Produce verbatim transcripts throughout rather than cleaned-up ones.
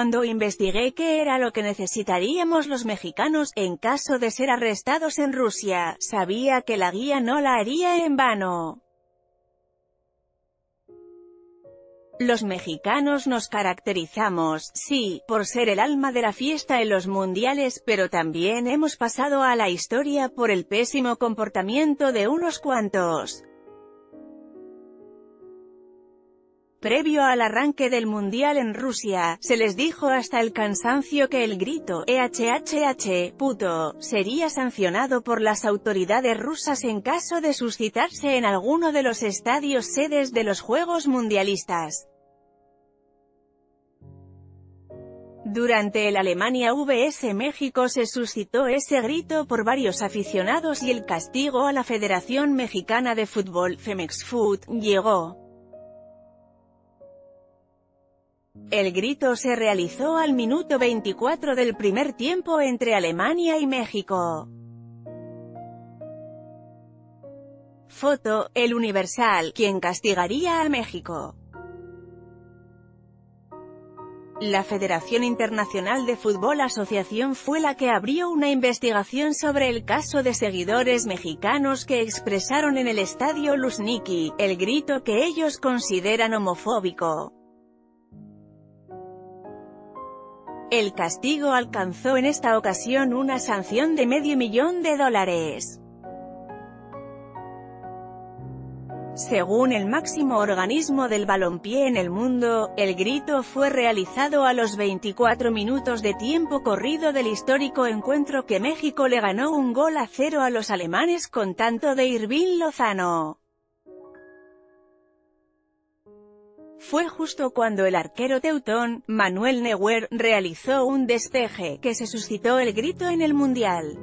cuando investigué qué era lo que necesitaríamos los mexicanos, en caso de ser arrestados en Rusia, sabía que la guía no la haría en vano. Los mexicanos nos caracterizamos, sí, por ser el alma de la fiesta en los mundiales, pero también hemos pasado a la historia por el pésimo comportamiento de unos cuantos. Previo al arranque del mundial en Rusia, se les dijo hasta el cansancio que el grito "E H H H, puto", sería sancionado por las autoridades rusas en caso de suscitarse en alguno de los estadios sedes de los Juegos Mundialistas. Durante el Alemania versus México se suscitó ese grito por varios aficionados y el castigo a la Federación Mexicana de Fútbol, Femexfoot, llegó. El grito se realizó al minuto veinticuatro del primer tiempo entre Alemania y México. Foto, El Universal, quien castigaría a México. La Federación Internacional de Fútbol Asociación fue la que abrió una investigación sobre el caso de seguidores mexicanos que expresaron en el estadio Luzhniki el grito que ellos consideran homofóbico. El castigo alcanzó en esta ocasión una sanción de medio millón de dólares. Según el máximo organismo del balompié en el mundo, el grito fue realizado a los veinticuatro minutos de tiempo corrido del histórico encuentro que México le ganó un gol a cero a los alemanes con tanto de Irving Lozano. Fue justo cuando el arquero teutón, Manuel Neuer, realizó un despeje, que se suscitó el grito en el Mundial.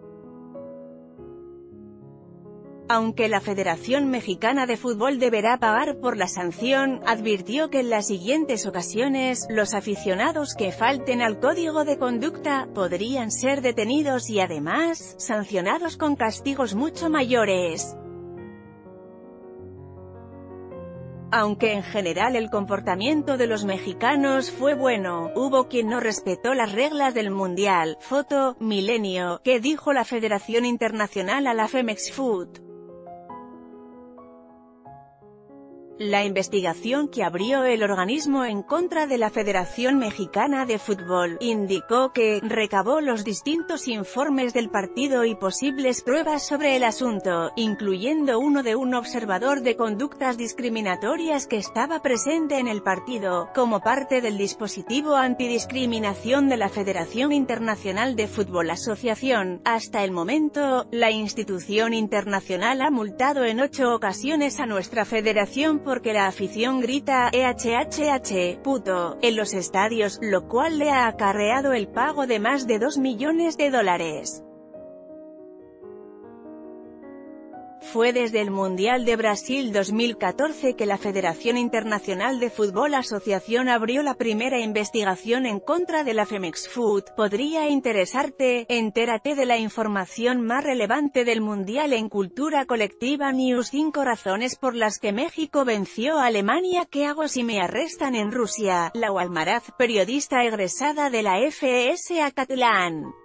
Aunque la Federación Mexicana de Fútbol deberá pagar por la sanción, advirtió que en las siguientes ocasiones, los aficionados que falten al código de conducta, podrían ser detenidos y además, sancionados con castigos mucho mayores. Aunque en general el comportamiento de los mexicanos fue bueno, hubo quien no respetó las reglas del Mundial. Foto, Milenio, ¿qué dijo la Federación Internacional a la Femexfoot? La investigación que abrió el organismo en contra de la Federación Mexicana de Fútbol, indicó que, recabó los distintos informes del partido y posibles pruebas sobre el asunto, incluyendo uno de un observador de conductas discriminatorias que estaba presente en el partido, como parte del dispositivo antidiscriminación de la Federación Internacional de Fútbol Asociación. Hasta el momento, la institución internacional ha multado en ocho ocasiones a nuestra federación por porque la afición grita "E H H H, puto", en los estadios, lo cual le ha acarreado el pago de más de dos millones de dólares. Fue desde el Mundial de Brasil dos mil catorce que la Federación Internacional de Fútbol Asociación abrió la primera investigación en contra de la Femexfoot. Podría interesarte, entérate de la información más relevante del Mundial en Cultura Colectiva News. cinco razones por las que México venció a Alemania. ¿Qué hago si me arrestan en Rusia? Lau Almaraz, periodista egresada de la F E S Acatlán.